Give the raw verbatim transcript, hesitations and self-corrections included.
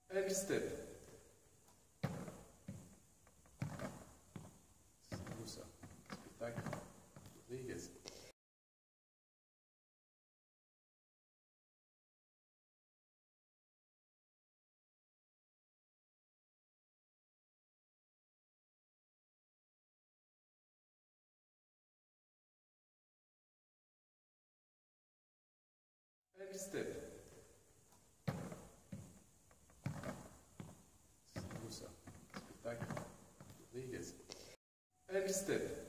Next step. C'est beau ça. Spectacle. Rodriguez. Next step. C'est beau ça. Spectacle. Rodriguez. Next step.